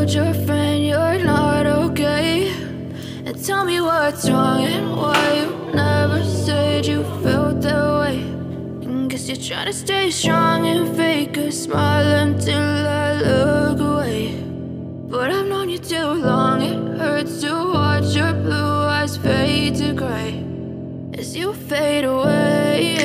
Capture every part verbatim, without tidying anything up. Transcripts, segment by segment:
told your friend you're not okay, and tell me what's wrong and why you never said you felt that way. And guess you're trying to stay strong and fake a smile until I look away. But I've known you too long, it hurts to watch your blue eyes fade to grey as you fade away.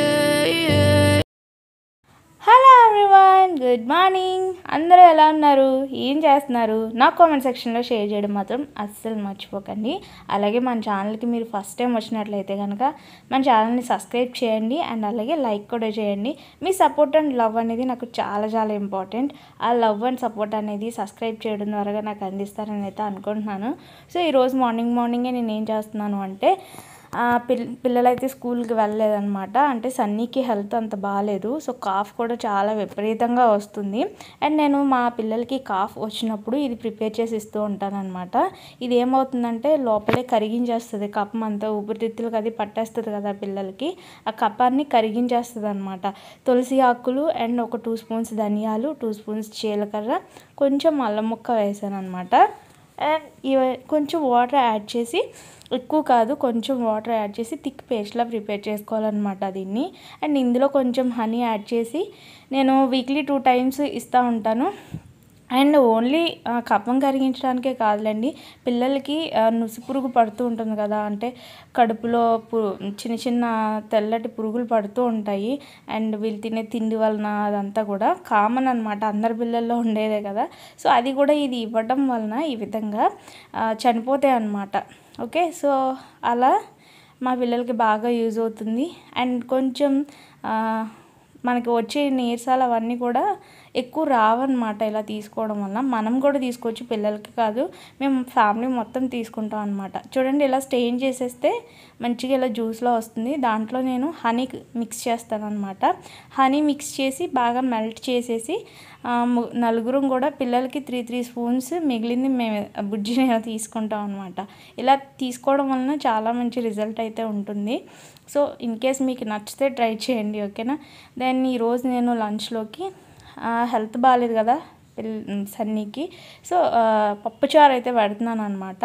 Hello everyone, good morning. అందరూ ఎలా ఉన్నారు, ఏం చేస్తున్నారు? నా comment సెక్షన్లో share చేయడం మాత్రం అస్సలు మర్చిపోకండి. అలాగే మన ఛానల్కి మీరు ఫస్ట్ టైం వచ్చినట్లయితే కనుక మన ఛానల్ని సబ్స్క్రైబ్ చేయండి అండ్ అలాగే లైక్ కూడా చేయండి. మీ సపోర్ట్ అండ్ లవ్ అనేది నాకు చాలా చాలా ఇంపార్టెంట్. ఆ లవ్ అండ్ సపోర్ట్ అనేది సబ్స్క్రైబ్ చేయడం ద్వారా నాకు అందిస్తారని అయితే అనుకుంటున్నాను. సో ఈరోజు మార్నింగ్ మార్నింగే నేను ఏం చేస్తున్నాను అంటే పిల్ పిల్లలైతే స్కూల్కి వెళ్ళలేదన్నమాట. అంటే సన్నీకి హెల్త్ అంత బాగాలేదు. సో కాఫ్ కూడా చాలా విపరీతంగా వస్తుంది. అండ్ నేను మా పిల్లలకి కాఫ్ వచ్చినప్పుడు ఇది ప్రిపేర్ చేసి ఇస్తూ ఉంటానన్నమాట. ఇది ఏమవుతుందంటే లోపలే కరిగించేస్తుంది, కఫం అంతా ఊపిరితిత్తులకు అది పట్టేస్తుంది కదా పిల్లలకి. ఆ కఫాన్ని కరిగించేస్తుంది అనమాట. తులసి ఆకులు అండ్ ఒక టూ స్పూన్స్ ధనియాలు, టూ స్పూన్స్ జీలకర్ర, కొంచెం అల్లం ముక్క వేసాను అనమాట. అండ్ ఇవ కొంచెం వాటర్ యాడ్ చేసి, ఎక్కువ కాదు కొంచెం వాటర్ యాడ్ చేసి థిక్ పేస్ట్లా ప్రిపేర్ చేసుకోవాలన్నమాట దీన్ని. అండ్ ఇందులో కొంచెం హనీ యాడ్ చేసి నేను వీక్లీ టూ టైమ్స్ ఇస్తూ ఉంటాను. అండ్ ఓన్లీ కఫం కరిగించడానికే కాదులేండి, పిల్లలకి నుసి పురుగు పడుతూ ఉంటుంది కదా, అంటే కడుపులో పు చిన్న చిన్న తెల్లటి పురుగులు పడుతూ ఉంటాయి. అండ్ వీళ్ళు తినే తిండి వలన అదంతా కూడా కామన్ అనమాట, అందరి పిల్లల్లో ఉండేదే కదా. సో అది కూడా ఇది ఇవ్వడం వలన ఈ విధంగా చనిపోతాయి అన్నమాట. ఓకే, సో అలా మా పిల్లలకి బాగా యూజ్ అవుతుంది. అండ్ కొంచెం మనకి వచ్చే నీరసాలు అవన్నీ కూడా ఎక్కువ రావన్నమాట ఇలా తీసుకోవడం వల్ల. మనం కూడా తీసుకోవచ్చు, పిల్లలకి కాదు, మేము ఫ్యామిలీ మొత్తం తీసుకుంటాం అనమాట. చూడండి, ఇలా స్టెయిన్ చేసేస్తే మంచిగా ఇలా జ్యూస్లో వస్తుంది. దాంట్లో నేను హనీ మిక్స్ చేస్తాను అనమాట. హనీ మిక్స్ చేసి బాగా మెల్ట్ చేసేసి నలుగురం కూడా పిల్లలకి త్రీ త్రీ స్పూన్స్ మిగిలింది మేము బుజ్జి నేను తీసుకుంటాం అనమాట. ఇలా తీసుకోవడం వలన చాలా మంచి రిజల్ట్ అయితే ఉంటుంది. సో ఇన్ కేస్ మీకు నచ్చితే ట్రై చేయండి, ఓకేనా. దెన్ ఈరోజు నేను లంచ్లోకి హెల్త్ బాగాలేదు కదా పిల్ సన్నీకి, సో పప్పుచారు అయితే పెడుతున్నాను అనమాట.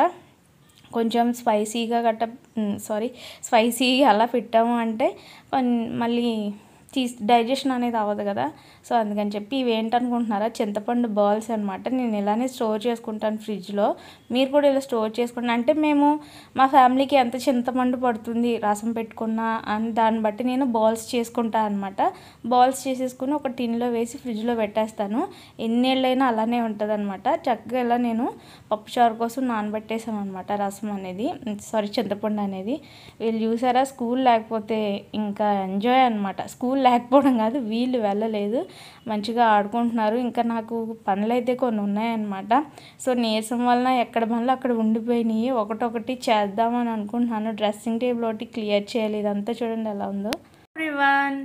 కొంచెం స్పైసీగా గట్ట సారీ స్పైసీ అలా పెట్టాము అంటే మళ్ళీ తీసి డైజెషన్ అనేది అవ్వదు కదా. సో అందుకని చెప్పి ఇవి ఏంటనుకుంటున్నారా, చింతపండు బాల్స్ అనమాట. నేను ఇలానే స్టోర్ చేసుకుంటాను ఫ్రిడ్జ్లో, మీరు కూడా ఇలా స్టోర్ చేసుకుంటాను. అంటే మేము మా ఫ్యామిలీకి ఎంత చింతపండు పడుతుంది రసం పెట్టుకున్నా అని దాన్ని బట్టి నేను బాల్స్ చేసుకుంటాను అనమాట. బాల్స్ చేసేసుకుని ఒక టిన్లో వేసి ఫ్రిడ్జ్లో పెట్టేస్తాను. ఎన్నేళ్ళైనా అలానే ఉంటుంది అనమాట. చక్కగా ఇలా నేను పప్పుచారు కోసం నానబెట్టేసాను అనమాట రసం అనేది, సారీ చింతపండు అనేది. వీళ్ళు చూసారా, స్కూల్ లేకపోతే ఇంకా ఎంజాయ్ అనమాట. స్కూల్ లేకపోవడం కాదు, వీళ్ళు వెళ్ళలేదు, మంచిగా ఆడుకుంటున్నారు. ఇంకా నాకు పనులు అయితే కొన్ని ఉన్నాయన్నమాట. సో నీరసం వలన ఎక్కడ పనులు అక్కడ ఉండిపోయినాయి, ఒకటొకటి చేద్దామని అనుకుంటున్నాను. డ్రెస్సింగ్ టేబుల్ ఒకటి క్లియర్ చేయాలి. ఇదంతా చూడండి ఎలా ఉందో. ఎవ్రీవన్,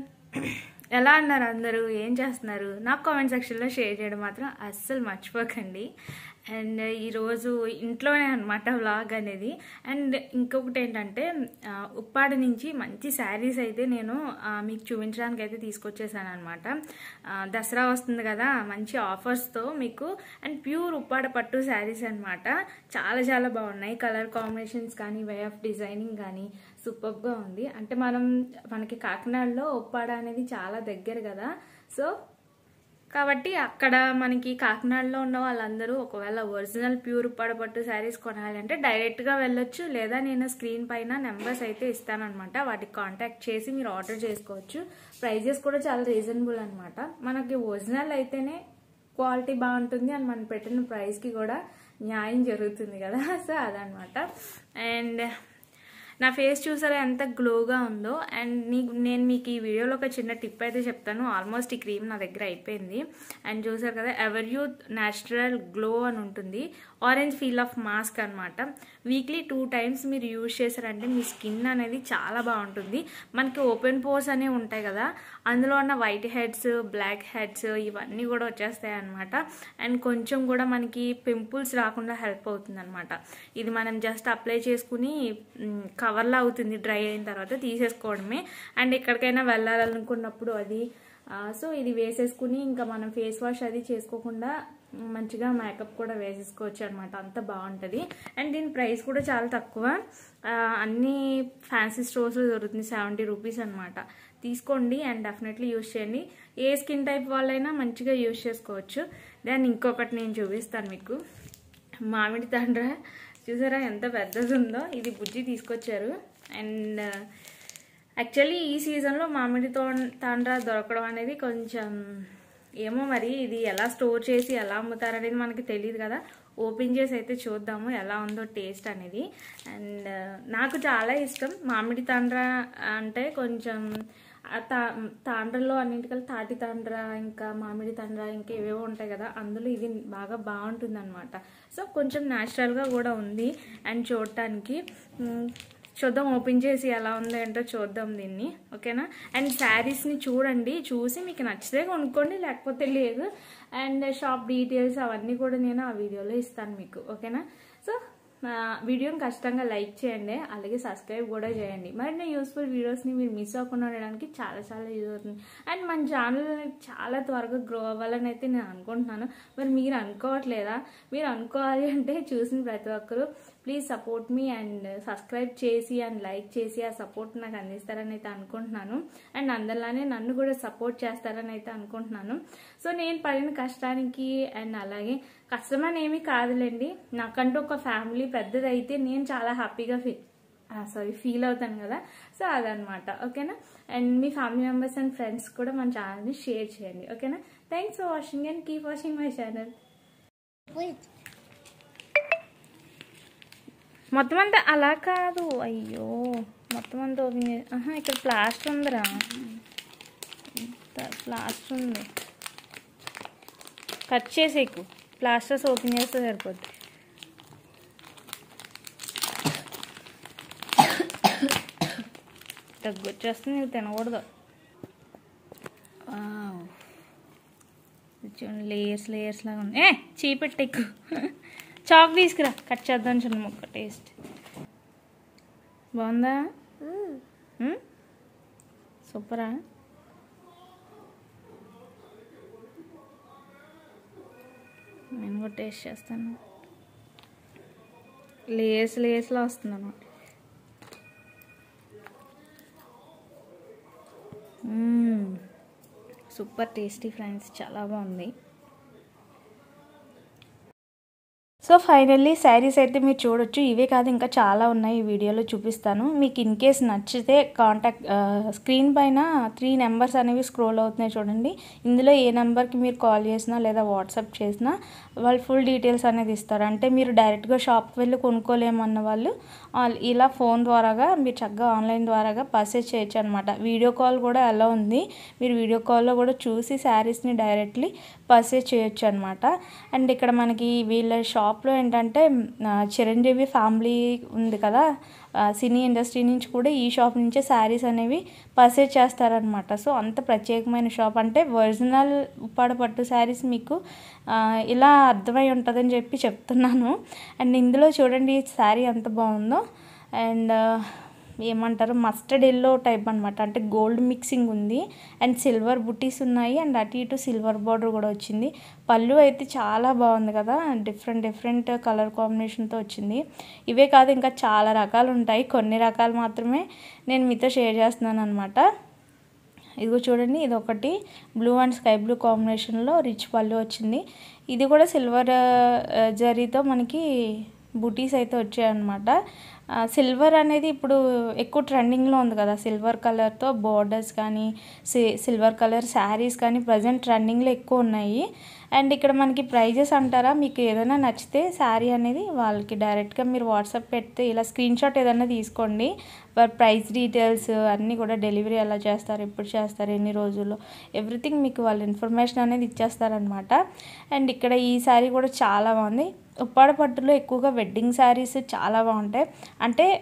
ఎలా అన్నారు అందరూ, ఏం చేస్తున్నారు? నాకు కామెంట్ సెక్షన్లో షేర్ చేయడం మాత్రం అస్సలు మర్చిపోకండి. అండ్ ఈరోజు ఇంట్లోనే అనమాట వ్లాగ్ అనేది. అండ్ ఇంకొకటి ఏంటంటే ఉప్పాడ నుంచి మంచి శారీస్ అయితే నేను మీకు చూపించడానికి అయితే తీసుకొచ్చేసాను అనమాట. దసరా వస్తుంది కదా, మంచి ఆఫర్స్తో మీకు. అండ్ ప్యూర్ ఉప్పాడ పట్టు శారీస్ అనమాట. చాలా చాలా బాగున్నాయి. కలర్ కాంబినేషన్స్ కానీ, వే ఆఫ్ డిజైనింగ్ కానీ సూపర్గా ఉంది. అంటే మనం మనకి కాకినాడలో ఉప్పాడ అనేది చాలా దగ్గర కదా. సో కాబట్టి అక్కడ మనకి కాకినాడలో ఉన్న వాళ్ళందరూ ఒకవేళ ఒరిజినల్ ప్యూర్ ఉప్పాడ పట్టు శారీస్ కొనాలంటే డైరెక్ట్గా వెళ్ళొచ్చు, లేదా నేను స్క్రీన్ పైన నెంబర్స్ అయితే ఇస్తానమాట. వాటికి కాంటాక్ట్ చేసి మీరు ఆర్డర్ చేసుకోవచ్చు. ప్రైజెస్ కూడా చాలా రీజనబుల్ అనమాట. మనకి ఒరిజినల్ అయితేనే క్వాలిటీ బాగుంటుంది అండ్ మనం పెట్టిన ప్రైస్కి కూడా న్యాయం జరుగుతుంది కదా. సో అదనమాట. అండ్ నా ఫేస్ చూసారా ఎంత గ్లోగా ఉందో. అండ్ నీకు నేను మీకు ఈ వీడియోలో ఒక చిన్న టిప్ అయితే చెప్తాను. ఆల్మోస్ట్ ఈ క్రీమ్ నా దగ్గర అయిపోయింది. అండ్ చూసారు కదా, ఎవర్ యూత్ న్యాచురల్ గ్లో అని ఉంటుంది. ఆరెంజ్ ఫీల్ ఆఫ్ మాస్క్ అనమాట. వీక్లీ టూ టైమ్స్ మీరు యూజ్ చేశారంటే మీ స్కిన్ అనేది చాలా బాగుంటుంది. మనకి ఓపెన్ పోర్స్ అనేవి ఉంటాయి కదా, అందులో ఉన్న వైట్ హెడ్స్, బ్లాక్ హెడ్స్ ఇవన్నీ కూడా వచ్చేస్తాయి అనమాట. అండ్ కొంచెం కూడా మనకి పింపుల్స్ రాకుండా హెల్ప్ అవుతుంది అనమాట. ఇది మనం జస్ట్ అప్లై చేసుకుని కవర్లా అవుతుంది, డ్రై అయిన తర్వాత తీసేసుకోవడమే. అండ్ ఎక్కడికైనా వెళ్ళాలనుకున్నప్పుడు అది సో ఇది వేసేసుకుని ఇంకా మనం ఫేస్ వాష్ అది చేసుకోకుండా మంచిగా మేకప్ కూడా వేసేసుకోవచ్చు అనమాట, అంత బాగుంటుంది. అండ్ దీని ప్రైస్ కూడా చాలా తక్కువ, అన్ని ఫ్యాన్సీ స్టోర్స్లో దొరుకుతుంది, సెవెంటీ రూపీస్ అనమాట. తీసుకోండి అండ్ డెఫినెట్లీ యూజ్ చేయండి. ఏ స్కిన్ టైప్ వాళ్ళైనా మంచిగా యూజ్ చేసుకోవచ్చు. దాన్ని ఇంకొకటి నేను చూపిస్తాను మీకు, మామిడి తాండ్ర చూసారా ఎంత పెద్దది ఉందో, ఇది బుజ్జి తీసుకొచ్చారు. అండ్ యాక్చువల్లీ ఈ సీజన్లో మామిడి తో తాండ్ర దొరకడం అనేది కొంచెం ఏమో, మరి ఇది ఎలా స్టోర్ చేసి ఎలా అమ్ముతారనేది మనకి తెలియదు కదా. ఓపెన్ చేసి అయితే చూద్దాము ఎలా ఉందో టేస్ట్ అనేది. అండ్ నాకు చాలా ఇష్టం మామిడి తాండ్ర అంటే, కొంచెం తా తాండ్రలో అన్నింటికల్లా తాటి తాండ్ర, ఇంకా మామిడి తాండ్ర, ఇంకా ఏవేవో ఉంటాయి కదా, అందులో ఇది బాగా బాగుంటుంది అనమాట. సో కొంచెం న్యాచురల్గా కూడా ఉంది అండ్ చూడటానికి. చూద్దాం ఓపెన్ చేసి ఎలా ఉందో ఏంటో చూద్దాం దీన్ని, ఓకేనా. అండ్ శారీస్ని చూడండి, చూసి మీకు నచ్చితే కొనుక్కోండి, లేకపోతే లేదు. అండ్ షాప్ డీటెయిల్స్ అవన్నీ కూడా నేను ఆ వీడియోలో ఇస్తాను మీకు, ఓకేనా. సో వీడియోని ఖచ్చితంగా లైక్ చేయండి, అలాగే సబ్స్క్రైబ్ కూడా చేయండి. మరిన్ని యూస్ఫుల్ వీడియోస్ని మీరు మిస్ అవ్వకుండా ఉండడానికి చాలా చాలా యూజ్ అవుతుంది. అండ్ మన ఛానల్ చాలా త్వరగా గ్రో అవ్వాలని అయితే నేను అనుకుంటున్నాను. మరి మీరు అనుకోవట్లేదా? మీరు అనుకోవాలి అంటే చూసిన ప్రతి ఒక్కరు ప్లీజ్ సపోర్ట్ మీ అండ్ సబ్స్క్రైబ్ చేసి అండ్ లైక్ చేసి ఆ సపోర్ట్ నాకు అందిస్తారని అయితే అనుకుంటున్నాను. అండ్ అందరిలానే నన్ను కూడా సపోర్ట్ చేస్తారని అయితే అనుకుంటున్నాను. సో నేను పడిన కష్టానికి, అండ్ అలాగే కష్టమని ఏమీ కాదులేండి, నాకంటూ ఒక ఫ్యామిలీ పెద్దదైతే నేను చాలా హ్యాపీగా ఫీల్ సారీ ఫీల్ అవుతాను కదా. సో అదనమాట, ఓకేనా. అండ్ మీ ఫ్యామిలీ మెంబర్స్ అండ్ ఫ్రెండ్స్ కూడా మన ఛానల్ని షేర్ చేయండి, ఓకేనా. Thanks for watching and keep watching my channel. మొత్తం అంతా అలా కాదు, అయ్యో మొత్తం అంతా ఓపెన్ చేసి, ఆహా ఇక్కడ ప్లాస్టర్ ఉందిరా, ప్లాస్టర్ ఉంది, కట్ చేసేకు, ప్లాస్టర్స్ ఓపెన్ చేస్తే సరిపోద్ది. తగ్గొచ్చేస్తుంది, నువ్వు తినకూడదు. లేయర్స్ లేయర్స్ లాగా ఉంది. ఏ చీపెట్టెక్కు, చాక్ తీసుకురా, కట్ చేద్దాం చిన్న ముక్క. టేస్ట్ బాగుందా? సూపరా. నేను కూడా టేస్ట్ చేస్తాను. లేయర్స్ లేయర్స్లో వస్తుంది అన్నమాట. సూపర్ టేస్టీ ఫ్రెండ్స్, చాలా బాగుంది. సో ఫైనల్లీ శారీస్ అయితే మీరు చూడొచ్చు. ఇవే కాదు ఇంకా చాలా ఉన్నాయి, ఈ వీడియోలో చూపిస్తాను. మీకు ఇన్ కేస్ నచ్చితే కాంటాక్ట్, స్క్రీన్ పైన త్రీ నెంబర్స్ అనేవి స్క్రోల్ అవుతున్నాయి చూడండి. ఇందులో ఏ నెంబర్కి మీరు కాల్ చేసినా లేదా వాట్సాప్ చేసినా వాళ్ళు ఫుల్ డీటెయిల్స్ అనేది ఇస్తారు. అంటే మీరు డైరెక్ట్గా షాప్కి వెళ్ళి కొనుక్కోలేమన్న వాళ్ళు ఇలా ఫోన్ ద్వారాగా మీరు చక్కగా ఆన్లైన్ ద్వారాగా పర్చేస్ చేయొచ్చు అనమాట. వీడియో కాల్ కూడా ఎలా ఉంది, మీరు వీడియో కాల్లో కూడా చూసి శారీస్ని డైరెక్ట్లీ పర్చేస్ చేయొచ్చు అనమాట. అండ్ ఇక్కడ మనకి వీళ్ళ షాప్లో ఏంటంటే చిరంజీవి ఫ్యామిలీ ఉంది కదా, సినీ ఇండస్ట్రీ నుంచి కూడా ఈ షాప్ నుంచే శారీస్ అనేవి పర్చేస్ చేస్తారనమాట. సో అంత ప్రత్యేకమైన షాప్, అంటే ఒరిజినల్ ఉప్పాడ పట్టు శారీస్ మీకు ఇలా అర్థమై ఉంటుందని చెప్పి చెప్తున్నాను. అండ్ ఇందులో చూడండి శారీ ఎంత బాగుందో. అండ్ ఏమంటారు మస్టర్డ్ ఎల్లో టైప్ అనమాట, అంటే గోల్డ్ మిక్సింగ్ ఉంది అండ్ సిల్వర్ బుటీస్ ఉన్నాయి అండ్ అటు ఇటు సిల్వర్ బార్డర్ కూడా వచ్చింది. పళ్ళు అయితే చాలా బాగుంది కదా, డిఫరెంట్ డిఫరెంట్ కలర్ కాంబినేషన్తో వచ్చింది. ఇవే కాదు ఇంకా చాలా రకాలు ఉంటాయి, కొన్ని రకాలు మాత్రమే నేను మీతో షేర్ చేస్తున్నాను అనమాట. ఇదిగో చూడండి, ఇది ఒకటి బ్లూ అండ్ స్కై బ్లూ కాంబినేషన్లో రిచ్ పళ్ళు వచ్చింది. ఇది కూడా సిల్వర్ జరీతో మనకి బుటీస్ అయితే వచ్చాయన్నమాట. సిల్వర్ అనేది ఇప్పుడు ఎక్కువ ట్రెండింగ్లో ఉంది కదా, సిల్వర్ కలర్తో బోర్డర్స్ కానీ సిల్వర్ కలర్ శారీస్ కానీ ప్రజెంట్ ట్రెండింగ్లో ఎక్కువ ఉన్నాయి. అండ్ ఇక్కడ మనకి ప్రైజెస్ అంటారా, మీకు ఏదైనా నచ్చితే శారీ అనేది వాళ్ళకి డైరెక్ట్గా మీరు వాట్సాప్ పెడితే ఇలా స్క్రీన్ షాట్ ఏదైనా తీసుకోండి, ప్రైస్ డీటెయిల్స్ అన్నీ కూడా, డెలివరీ ఎలా చేస్తారు, ఎప్పుడు చేస్తారు, ఎన్ని రోజుల్లో, ఎవ్రీథింగ్ మీకు వాళ్ళు ఇన్ఫర్మేషన్ అనేది ఇచ్చేస్తారనమాట. అండ్ ఇక్కడ ఈ శారీ కూడా చాలా బాగుంది. ఉప్పాడ పట్టులో ఎక్కువగా వెడ్డింగ్ శారీస్ చాలా బాగుంటాయి. అంటే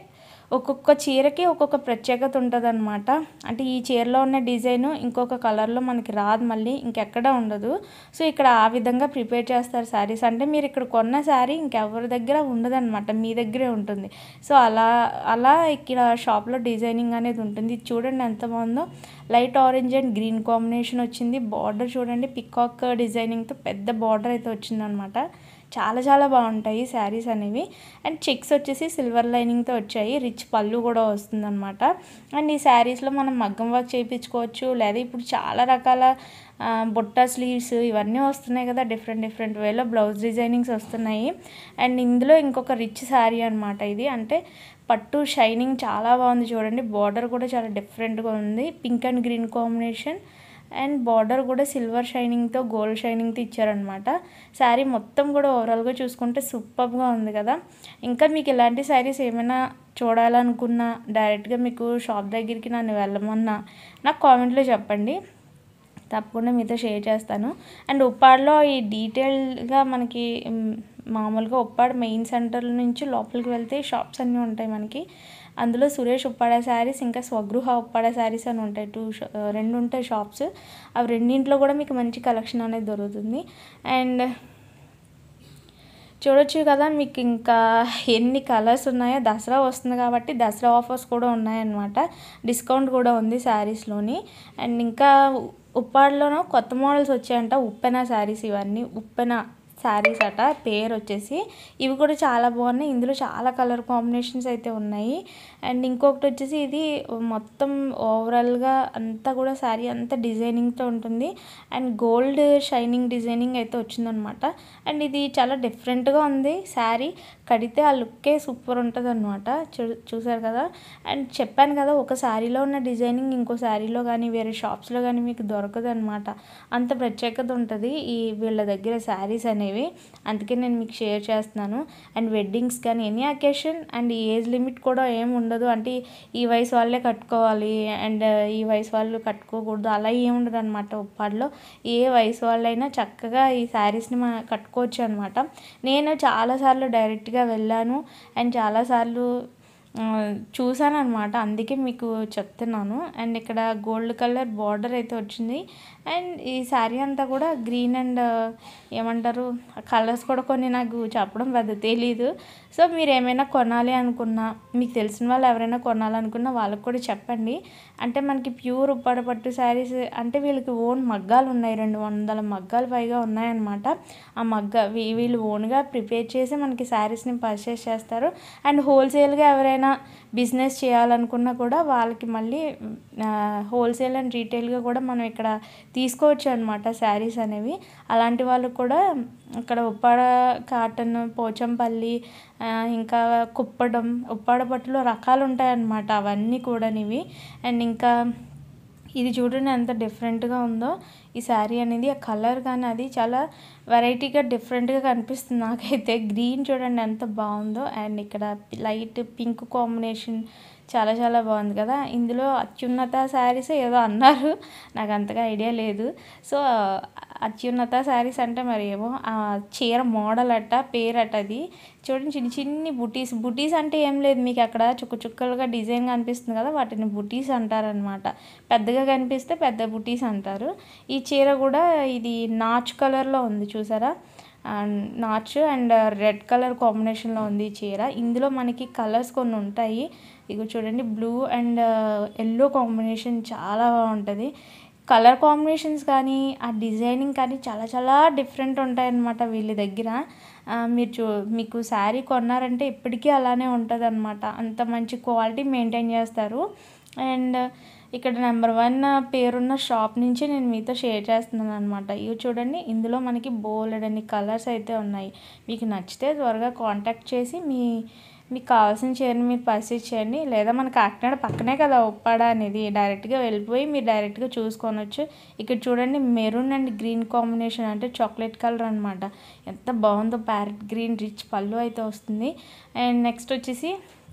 ఒక్కొక్క చీరకి ఒక్కొక్క ప్రత్యేకత ఉంటుందన్నమాట. అంటే ఈ చీరలో ఉన్న డిజైను ఇంకొక కలర్లో మనకి రాదు, మళ్ళీ ఇంకెక్కడ ఉండదు. సో ఇక్కడ ఆ విధంగా ప్రిపేర్ చేస్తారు శారీస్. అంటే మీరు ఇక్కడ కొన్న శారీ ఇంకెవరి దగ్గర ఉండదన్నమాట, మీ దగ్గరే ఉంటుంది. సో అలా అలా ఇక్కడ షాప్లో డిజైనింగ్ అనేది ఉంటుంది. చూడండి ఎంత బాగుందో, light orange and green combination వచ్చింది. బార్డర్ చూడండి, పికాక్ డిజైనింగ్తో పెద్ద బార్డర్ అయితే వచ్చిందనమాట. చాలా చాలా బాగుంటాయి శారీస్ అనేవి. అండ్ చెక్స్ వచ్చేసి సిల్వర్ లైనింగ్తో వచ్చాయి. రిచ్ పళ్ళు కూడా వస్తుందన్నమాట. అండ్ ఈ శారీస్లో మనం మగ్గం వర్క్ చేయించుకోవచ్చు, లేదా ఇప్పుడు చాలా రకాల బుట్ట స్లీవ్స్ ఇవన్నీ వస్తున్నాయి కదా, డిఫరెంట్ డిఫరెంట్ వేలో బ్లౌజ్ డిజైనింగ్స్ వస్తున్నాయి. అండ్ ఇందులో ఇంకొక రిచ్ శారీ అనమాట ఇది. అంటే పట్టు షైనింగ్ చాలా బాగుంది చూడండి. బార్డర్ కూడా చాలా డిఫరెంట్గా ఉంది, pink and green combination. And border కూడా సిల్వర్ షైనింగ్తో గోల్డ్ షైనింగ్తో ఇచ్చారనమాట. శారీ మొత్తం కూడా ఓవరాల్గా చూసుకుంటే సూపర్గా ఉంది కదా. ఇంకా మీకు ఇలాంటి శారీస్ ఏమైనా చూడాలనుకున్నా, డైరెక్ట్గా మీకు షాప్ దగ్గరికి నన్ను వెళ్ళమన్నా నాకు కామెంట్లో చెప్పండి, తప్పకుండా మీతో షేర్ చేస్తాను. అండ్ ఉప్పాడలో ఈ డీటెయిల్గా మనకి మామూలుగా ఉప్పాడ మెయిన్ సెంటర్ నుంచి లోపలికి వెళ్తే షాప్స్ అన్నీ ఉంటాయి మనకి. అందులో సురేష్ ఉప్పాడ శారీస్, ఇంకా స్వగృహ ఉప్పాడ శారీస్ అని ఉంటాయి, టూ రెండు ఉంటాయి షాప్స్. అవి రెండింట్లో కూడా మీకు మంచి కలెక్షన్ అనేది దొరుకుతుంది. అండ్ చూడొచ్చు కదా మీకు ఇంకా ఎన్ని కలర్స్ ఉన్నాయో. దసరా వస్తుంది కాబట్టి దసరా ఆఫర్స్ కూడా ఉన్నాయన్నమాట, డిస్కౌంట్ కూడా ఉంది శారీస్లోని. అండ్ ఇంకా ఉప్పాడలోనూ కొత్త మోడల్స్ వచ్చాయంట, ఉప్పెన శారీస్. ఇవన్నీ ఉప్పెన శారీస్ అట పేరు వచ్చేసి. ఇవి కూడా చాలా బాగున్నాయి, ఇందులో చాలా కలర్ కాంబినేషన్స్ అయితే ఉన్నాయి. అండ్ ఇంకొకటి వచ్చేసి ఇది మొత్తం ఓవరాల్గా అంతా కూడా శారీ అంతా డిజైనింగ్తో ఉంటుంది. అండ్ గోల్డ్ షైనింగ్ డిజైనింగ్ అయితే వచ్చిందనమాట. అండ్ ఇది చాలా డిఫరెంట్గా ఉంది శారీ, కడితే ఆ లుక్కే సూపర్ ఉంటుంది అనమాట. చూ చూసారు కదా. అండ్ చెప్పాను కదా, ఒక శారీలో ఉన్న డిజైనింగ్ ఇంకో శారీలో కానీ వేరే షాప్స్లో కానీ మీకు దొరకదు అనమాట, అంత ప్రత్యేకత ఉంటుంది ఈ వీళ్ళ దగ్గర శారీస్ అనేవి. అందుకే నేను మీకు షేర్ చేస్తున్నాను. అండ్ వెడ్డింగ్స్ కానీ any occasion, and age limit కూడా ఏమి ఉండదు. అంటే ఈ వయసు వాళ్ళే కట్టుకోవాలి అండ్ ఈ వయసు వాళ్ళు కట్టుకోకూడదు అలా ఏమి ఉండదు అనమాట. ఉప్పాడలో ఏ వయసు వాళ్ళైనా చక్కగా ఈ శారీస్ని మనం కట్టుకోవచ్చు అనమాట. నేను చాలాసార్లు డైరెక్ట్గా వెళ్ళాను అండ్ చాలాసార్లు చూసాను అనమాట, అందుకే మీకు చెప్తున్నాను. అండ్ ఇక్కడ గోల్డ్ కలర్ బార్డర్ అయితే వచ్చింది. అండ్ ఈ శారీ అంతా కూడా గ్రీన్ అండ్ ఏమంటారు కలర్స్ కూడా కొన్ని నాకు చెప్పడం పెద్ద తెలీదు. సో మీరు ఏమైనా కొనాలి అనుకున్నా, మీకు తెలిసిన వాళ్ళు ఎవరైనా కొనాలనుకున్నా వాళ్ళకి కూడా చెప్పండి. అంటే మనకి ప్యూర్ ఉప్పాడ పట్టు శారీస్ అంటే వీళ్ళకి ఓన్ మగ్గాలు ఉన్నాయి, రెండు వందల మగ్గాలు పైగా ఉన్నాయన్నమాట. ఆ మగ్గ వీళ్ళు ఓన్గా ప్రిపేర్ చేసి మనకి శారీస్ని పర్చేస్ చేస్తారు. అండ్ హోల్సేల్గా ఎవరైనా బిజినెస్ చేయాలనుకున్నా కూడా వాళ్ళకి మళ్ళీ హోల్సేల్ అండ్ రీటైల్గా కూడా మనం ఇక్కడ తీసుకోవచ్చు అనమాట శారీస్ అనేవి. అలాంటి వాళ్ళు కూడా ఇక్కడ ఉప్పాడ కాటన్, పోచంపల్లి, ఇంకా కుప్పడం, ఉప్పాడ పట్టులో రకాలు ఉంటాయన్నమాట అవన్నీ కూడా ఇవి. అండ్ ఇంకా ఇది చూడండి ఎంత డిఫరెంట్గా ఉందో ఈ శారీ అనేది. ఆ కలర్ కానీ అది చాలా వెరైటీగా డిఫరెంట్గా కనిపిస్తుంది నాకైతే. గ్రీన్ చూడండి ఎంత బాగుందో. అండ్ ఇక్కడ లైట్ పింక్ కాంబినేషన్ చాలా చాలా బాగుంది కదా. ఇందులో అత్యున్నత శారీస్ ఏదో అన్నారు, నాకు అంతగా ఐడియా లేదు. సో అత్యున్నత శారీస్ అంటే మరి ఏమో ఆ చీర మోడల్ అట్ట పేరు అట్ట. అది చూడండి చిన్న చిన్ని బుటీస్. బుటీస్ అంటే ఏం లేదు, మీకు అక్కడ చుక్క చుక్కలుగా డిజైన్ కనిపిస్తుంది కదా, వాటిని బుటీస్ అంటారనమాట. పెద్దగా కనిపిస్తే పెద్ద బుటీస్ అంటారు. ఈ చీర కూడా ఇది నాచ్ కలర్లో ఉంది చూసారా, నాచ్ అండ్ రెడ్ కలర్ కాంబినేషన్లో ఉంది ఈ చీర. ఇందులో మనకి కలర్స్ కొన్ని ఉంటాయి, ఇగో చూడండి బ్లూ అండ్ ఎల్లో కాంబినేషన్ చాలా బాగుంటుంది. కలర్ కాంబినేషన్స్ కానీ ఆ డిజైనింగ్ కానీ చాలా చాలా డిఫరెంట్ ఉంటాయన్నమాట వీళ్ళ దగ్గర. మీరు చూ మీకు శారీ కొన్నారంటే ఇప్పటికీ అలానే ఉంటుంది అనమాట, అంత మంచి క్వాలిటీ మెయింటైన్ చేస్తారు. అండ్ ఇక్కడ నెంబర్ వన్ పేరున్న షాప్ నుంచి నేను మీతో షేర్ చేస్తున్నాను అనమాట. ఇవి చూడండి, ఇందులో మనకి బోలెడన్ని కలర్స్ అయితే ఉన్నాయి. మీకు నచ్చితే త్వరగా కాంటాక్ట్ చేసి మీ మీకు కావాల్సిన చీరని మీరు పర్చేస్ చేయండి. లేదా మన కాకినాడ పక్కనే కదా ఉప్పాడ అనేది, డైరెక్ట్గా వెళ్ళిపోయి మీరు డైరెక్ట్గా చూసుకోవచ్చు. ఇక్కడ చూడండి మెరూన్ అండ్ గ్రీన్ కాంబినేషన్, అంటే చాక్లెట్ కలర్ అనమాట. ఎంత బాగుందో, ప్యారెట్ గ్రీన్ రిచ్ పళ్ళు అయితే వస్తుంది. అండ్ నెక్స్ట్ వచ్చేసి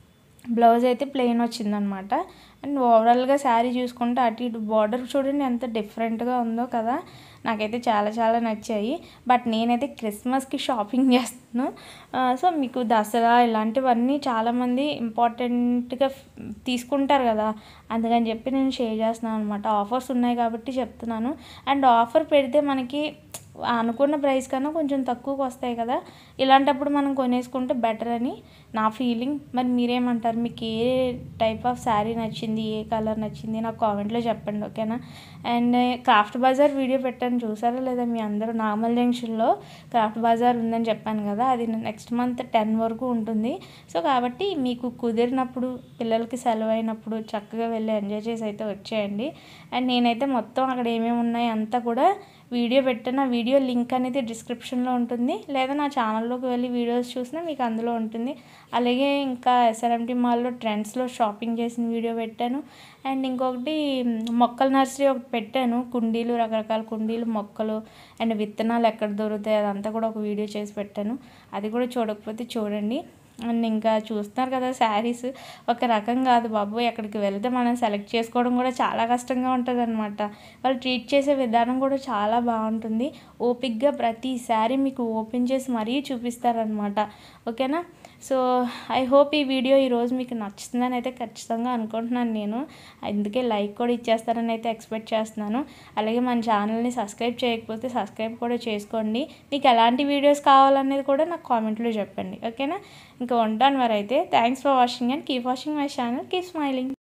బ్లౌజ్ అయితే ప్లెయిన్ వచ్చిందనమాట. అండ్ ఓవరాల్గా శారీ చూసుకుంటే అటు ఇటు బార్డర్ చూడండి ఎంత డిఫరెంట్గా ఉందో కదా. నాకైతే చాలా చాలా నచ్చాయి. బట్ నేనైతే క్రిస్మస్కి షాపింగ్ చేస్తాను. సో మీకు దసరా ఇలాంటివన్నీ చాలామంది ఇంపార్టెంట్గా తీసుకుంటారు కదా, అందుకని చెప్పి నేను షేర్ చేస్తున్నాను అనమాట. ఆఫర్స్ ఉన్నాయి కాబట్టి చెప్తున్నాను. అండ్ ఆఫర్ పెడితే మనకి అనుకున్న ప్రైస్ కన్నా కొంచెం తక్కువకి వస్తాయి కదా, ఇలాంటప్పుడు మనం కొనేసుకుంటే బెటర్ అని నా ఫీలింగ్. మరి మీరేమంటారు? మీకు ఏ టైప్ ఆఫ్ శారీ నచ్చింది, ఏ కలర్ నచ్చింది నాకు కామెంట్లో చెప్పండి, ఓకేనా? అండ్ క్రాఫ్ట్ బజార్ వీడియో పెట్టాను, చూసారా లేదా మీ అందరూ? నాగమల్ జంక్షన్లో క్రాఫ్ట్ బజార్ ఉందని చెప్పాను కదా, అది నెక్స్ట్ మంత్ టెన్ వరకు ఉంటుంది. సో కాబట్టి మీకు కుదిరినప్పుడు, పిల్లలకి సెలవు అయినప్పుడు చక్కగా వెళ్ళి ఎంజాయ్ చేసి అయితే వచ్చేయండి. అండ్ నేనైతే మొత్తం అక్కడ ఏమేమి ఉన్నాయి అంతా కూడా వీడియో పెట్టాను. ఆ వీడియో లింక్ అనేది డిస్క్రిప్షన్లో ఉంటుంది, లేదా నా ఛానల్లోకి వెళ్ళి వీడియోస్ చూసినా మీకు అందులో ఉంటుంది. అలాగే ఇంకా ఎస్ఆర్ఎంటీ మాల్లో ట్రెండ్స్లో షాపింగ్ చేసిన వీడియో పెట్టాను. అండ్ ఇంకొకటి మొక్కల నర్సరీ ఒకటి పెట్టాను, కుండీలు, రకరకాల కుండీలు, మొక్కలు అండ్ విత్తనాలు ఎక్కడ దొరుకుతాయి అదంతా కూడా ఒక వీడియో చేసి పెట్టాను. అది కూడా చూడకపోతే చూడండి. అండ్ ఇంకా చూస్తున్నారు కదా, శారీస్ ఒక రకం కాదు బాబు, ఎక్కడికి వెళ్తే మనం సెలెక్ట్ చేసుకోవడం కూడా చాలా కష్టంగా ఉంటుంది అనమాట. వాళ్ళు ట్రీట్ చేసే విధానం కూడా చాలా బాగుంటుంది. ఓపిక్గా ప్రతి శారీ మీకు ఓపెన్ చేసి మరీ చూపిస్తారనమాట, ఓకేనా? సో ఐ హోప్ ఈ వీడియో ఈరోజు మీకు నచ్చుతుందని అయితే ఖచ్చితంగా అనుకుంటున్నాను నేను. అందుకే లైక్ కూడా ఇచ్చేస్తారని అయితే ఎక్స్పెక్ట్ చేస్తున్నాను. అలాగే మన ఛానల్ని సబ్స్క్రైబ్ చేయకపోతే సబ్స్క్రైబ్ కూడా చేసుకోండి. మీకు ఎలాంటి వీడియోస్ కావాలనేది కూడా నాకు కామెంట్లో చెప్పండి, ఓకేనా? ఇంకా ఉంటాను మరి అయితే. Thanks for watching and keep watching my channel, keep smiling.